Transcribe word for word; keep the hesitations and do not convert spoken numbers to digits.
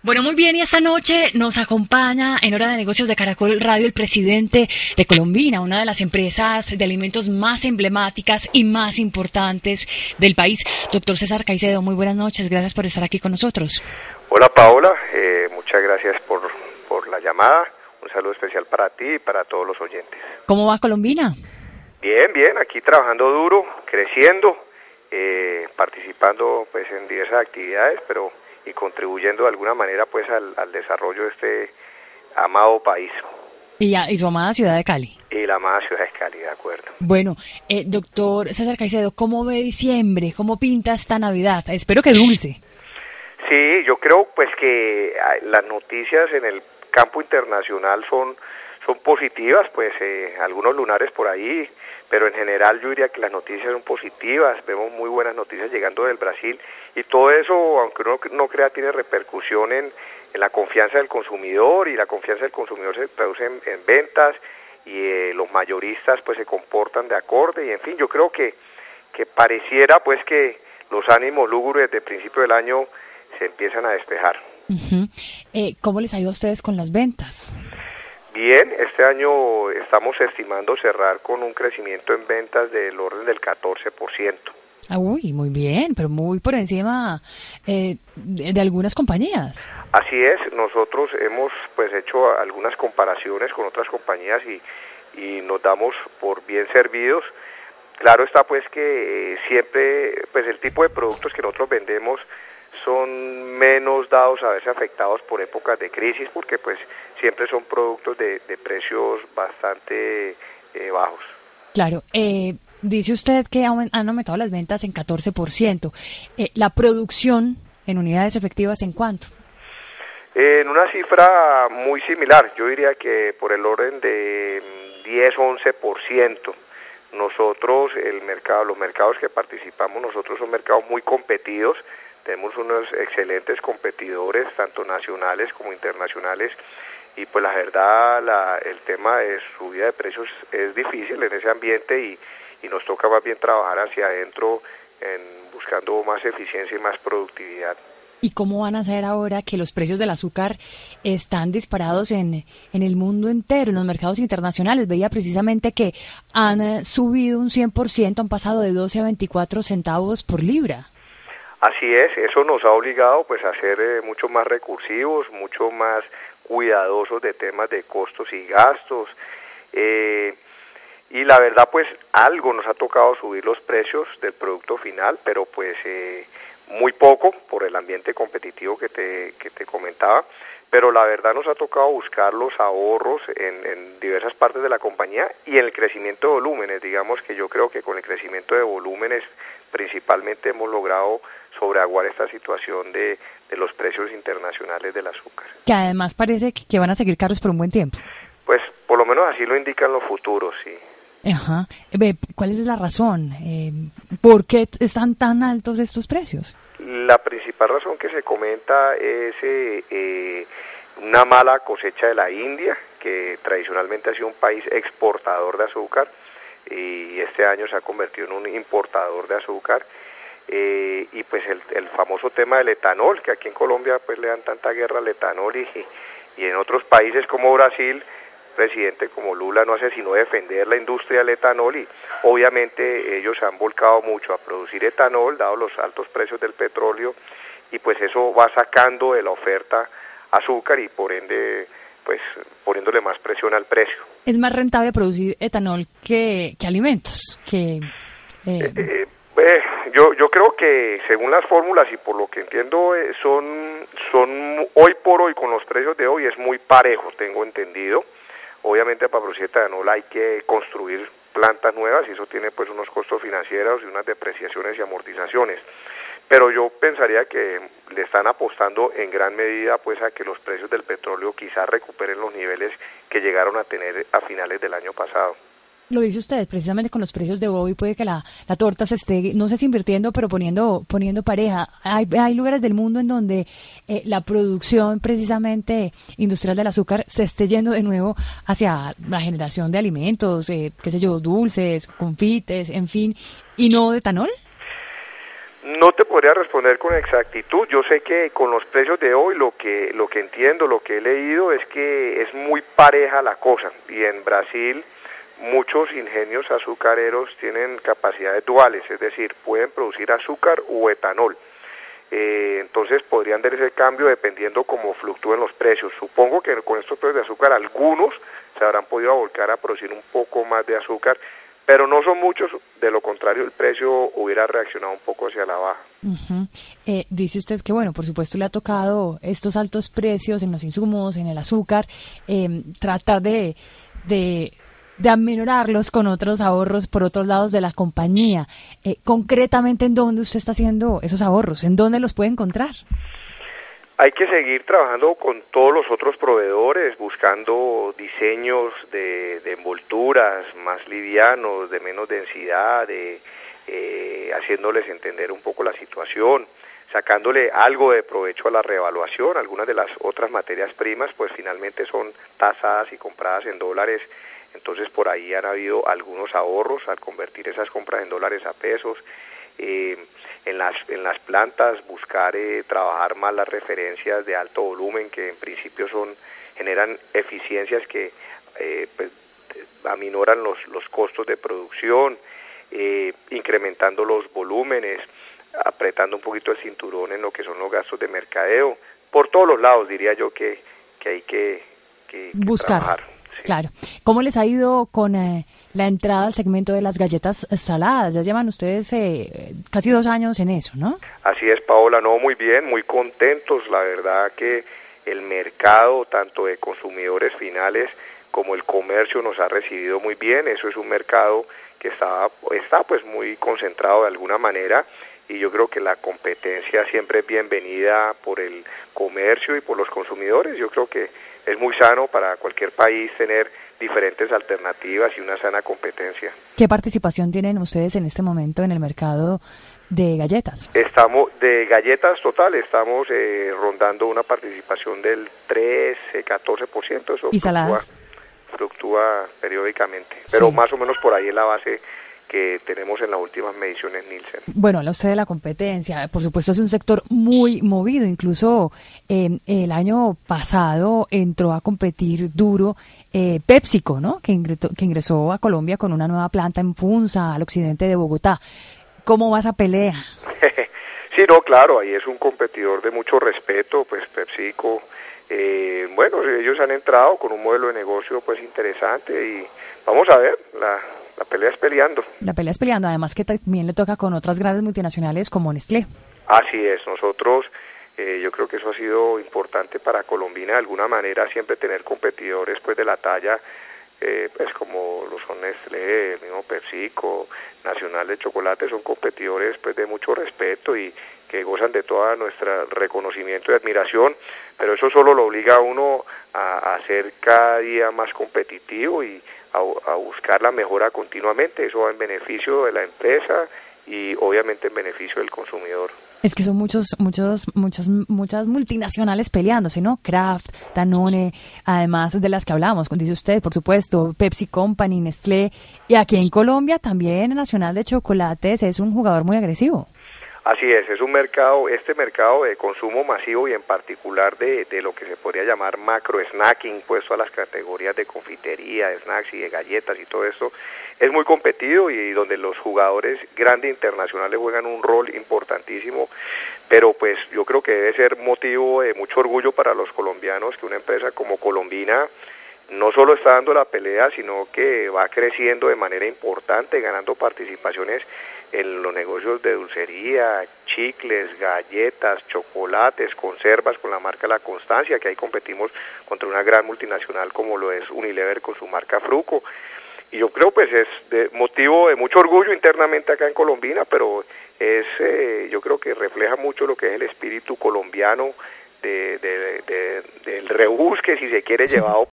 Bueno, muy bien, y esta noche nos acompaña en Hora de Negocios de Caracol Radio el presidente de Colombina, una de las empresas de alimentos más emblemáticas y más importantes del país. Doctor César Caicedo, muy buenas noches, gracias por estar aquí con nosotros. Hola Paola, eh, muchas gracias por, por la llamada, un saludo especial para ti y para todos los oyentes. ¿Cómo va Colombina? Bien, bien, aquí trabajando duro, creciendo, eh, participando pues en diversas actividades, pero y contribuyendo de alguna manera pues al, al desarrollo de este amado país. Y, a, y su amada ciudad de Cali. Y la amada ciudad de Cali, de acuerdo. Bueno, eh, doctor César Caicedo, ¿cómo ve diciembre? ¿Cómo pinta esta Navidad? Espero que dulce. Sí, yo creo pues que las noticias en el campo internacional son, son positivas, pues eh, algunos lunares por ahí, pero en general yo diría que las noticias son positivas, vemos muy buenas noticias llegando del Brasil, y todo eso, aunque uno no crea, tiene repercusión en, en la confianza del consumidor, y la confianza del consumidor se traduce en, en ventas, y eh, los mayoristas pues se comportan de acorde, y en fin, yo creo que, que pareciera pues que los ánimos lúgubres desde el principio del año se empiezan a despejar. Uh-huh. eh, ¿Cómo les ha ido a ustedes con las ventas? Bien, este año estamos estimando cerrar con un crecimiento en ventas del orden del catorce por ciento. Ah, uy, muy bien, pero muy por encima eh, de, de algunas compañías. Así es, nosotros hemos pues hecho algunas comparaciones con otras compañías y, y nos damos por bien servidos. Claro está pues que eh, siempre pues el tipo de productos que nosotros vendemos son menos dados a verse afectados por épocas de crisis, porque pues siempre son productos de, de precios bastante eh, bajos. Claro, eh, dice usted que han aumentado las ventas en catorce por ciento. Eh, ¿La producción en unidades efectivas en cuánto? Eh, en una cifra muy similar, yo diría que por el orden de diez, once por ciento. Nosotros, el mercado, los mercados que participamos, nosotros son mercados muy competidos. Tenemos unos excelentes competidores, tanto nacionales como internacionales, y pues la verdad, la, el tema de subida de precios es difícil en ese ambiente y, y nos toca más bien trabajar hacia adentro en buscando más eficiencia y más productividad. ¿Y cómo van a hacer ahora que los precios del azúcar están disparados en, en el mundo entero, en los mercados internacionales? Veía precisamente que han subido un cien por ciento, han pasado de doce a veinticuatro centavos por libra. Así es, eso nos ha obligado pues a ser eh, mucho más recursivos, mucho más cuidadosos de temas de costos y gastos, eh, y la verdad pues algo nos ha tocado subir los precios del producto final, pero pues eh, muy poco por el ambiente competitivo que te, que te comentaba, pero la verdad nos ha tocado buscar los ahorros en, en diversas partes de la compañía y en el crecimiento de volúmenes. Digamos que yo creo que con el crecimiento de volúmenes principalmente hemos logrado sobreaguar esta situación de, de los precios internacionales del azúcar. Que además parece que, que van a seguir caros por un buen tiempo. Pues por lo menos así lo indican los futuros, sí. Ajá. ¿Cuál es la razón? Eh, ¿Por qué están tan altos estos precios? La principal razón que se comenta es eh, eh, una mala cosecha de la India, que tradicionalmente ha sido un país exportador de azúcar, y este año se ha convertido en un importador de azúcar, eh, y pues el, el famoso tema del etanol, que aquí en Colombia pues le dan tanta guerra al etanol, y, y en otros países como Brasil, presidente como Lula no hace sino defender la industria del etanol, y obviamente ellos se han volcado mucho a producir etanol, dado los altos precios del petróleo, y pues eso va sacando de la oferta azúcar y por ende pues poniéndole más presión al precio. ¿Es más rentable producir etanol que, que alimentos? Que, eh... Eh, eh, yo yo creo que según las fórmulas y por lo que entiendo eh, son son hoy por hoy con los precios de hoy es muy parejo, tengo entendido. Obviamente para producir etanol hay que construir plantas nuevas y eso tiene pues unos costos financieros y unas depreciaciones y amortizaciones. Pero yo pensaría que le están apostando en gran medida pues a que los precios del petróleo quizás recuperen los niveles que llegaron a tener a finales del año pasado. Lo dice usted, precisamente con los precios de hoy puede que la, la torta se esté, no sé si invirtiendo, pero poniendo poniendo pareja. Hay, hay lugares del mundo en donde eh, la producción precisamente industrial del azúcar se esté yendo de nuevo hacia la generación de alimentos, eh, qué sé yo, dulces, confites, en fin, y no de etanol. No te podría responder con exactitud. Yo sé que con los precios de hoy lo que lo que entiendo, lo que he leído es que es muy pareja la cosa, y en Brasil muchos ingenios azucareros tienen capacidades duales, es decir, pueden producir azúcar u etanol. Eh, entonces podrían dar ese cambio dependiendo cómo fluctúen los precios. Supongo que con estos precios de azúcar algunos se habrán podido volcar a producir un poco más de azúcar, pero no son muchos, de lo contrario el precio hubiera reaccionado un poco hacia la baja. Uh-huh. Eh, dice usted que, bueno, por supuesto le ha tocado estos altos precios en los insumos, en el azúcar, eh, tratar de, de, de aminorarlos con otros ahorros por otros lados de la compañía. Eh, concretamente, ¿en dónde usted está haciendo esos ahorros? ¿En dónde los puede encontrar? Hay que seguir trabajando con todos los otros proveedores, buscando diseños de, de envolturas más livianos, de menos densidad, de, eh, haciéndoles entender un poco la situación, sacándole algo de provecho a la revaluación. Algunas de las otras materias primas pues finalmente son tasadas y compradas en dólares, entonces por ahí han habido algunos ahorros al convertir esas compras en dólares a pesos. Eh, en las en las plantas buscar eh, trabajar más las referencias de alto volumen, que en principio son generan eficiencias que eh, pues, aminoran los los costos de producción, eh, incrementando los volúmenes, apretando un poquito el cinturón en lo que son los gastos de mercadeo. Por todos los lados diría yo que que hay que, que, que buscar. trabajar. Claro. ¿Cómo les ha ido con eh, la entrada al segmento de las galletas saladas? Ya llevan ustedes eh, casi dos años en eso, ¿no? Así es, Paola, no, muy bien, muy contentos. La verdad que el mercado, tanto de consumidores finales como el comercio, nos ha recibido muy bien. Eso es un mercado que está, está pues muy concentrado de alguna manera, y yo creo que la competencia siempre es bienvenida por el comercio y por los consumidores. Yo creo que es muy sano para cualquier país tener diferentes alternativas y una sana competencia. ¿Qué participación tienen ustedes en este momento en el mercado de galletas? Estamos, de galletas total, estamos eh, rondando una participación del trece, catorce por ciento. Eso ¿Y fluctúa, saladas? Fluctúa periódicamente, pero sí. Más o menos por ahí es la base que tenemos en las últimas mediciones Nielsen. Bueno, habla usted de la competencia. Por supuesto es un sector muy movido. Incluso eh, el año pasado entró a competir duro eh, PepsiCo, ¿no? Que ingresó, que ingresó a Colombia con una nueva planta en Funza, al occidente de Bogotá. ¿Cómo va esa pelea? Sí, no, claro, ahí es un competidor de mucho respeto, pues PepsiCo. Eh, bueno, ellos han entrado con un modelo de negocio pues interesante, y vamos a ver, la, la pelea es peleando. La pelea es peleando, además que también le toca con otras grandes multinacionales como Nestlé. Así es, nosotros, eh, yo creo que eso ha sido importante para Colombina de alguna manera, siempre tener competidores pues de la talla, eh, pues como lo son Nestlé, el mismo PepsiCo, Nacional de Chocolate, son competidores pues de mucho respeto y que gozan de todo nuestro reconocimiento y admiración, pero eso solo lo obliga a uno a, a ser cada día más competitivo y a, a buscar la mejora continuamente. Eso va en beneficio de la empresa y obviamente en beneficio del consumidor. Es que son muchos, muchos, muchas, muchas multinacionales peleándose, ¿no? Kraft, Danone, además de las que hablamos, dice usted, por supuesto, Pepsi Company, Nestlé, y aquí en Colombia también Nacional de Chocolates es un jugador muy agresivo. Así es, es un mercado, este mercado de consumo masivo y en particular de, de lo que se podría llamar macro snacking, puesto a las categorías de confitería, de snacks y de galletas y todo esto, es muy competido y donde los jugadores grandes internacionales juegan un rol importantísimo, pero pues yo creo que debe ser motivo de mucho orgullo para los colombianos que una empresa como Colombina no solo está dando la pelea, sino que va creciendo de manera importante, ganando participaciones en los negocios de dulcería, chicles, galletas, chocolates, conservas con la marca La Constancia, que ahí competimos contra una gran multinacional como lo es Unilever con su marca Fruco. Y yo creo pues es de motivo de mucho orgullo internamente acá en Colombia, pero es eh, yo creo que refleja mucho lo que es el espíritu colombiano de, de, de, de, del rebusque, si se quiere, llevado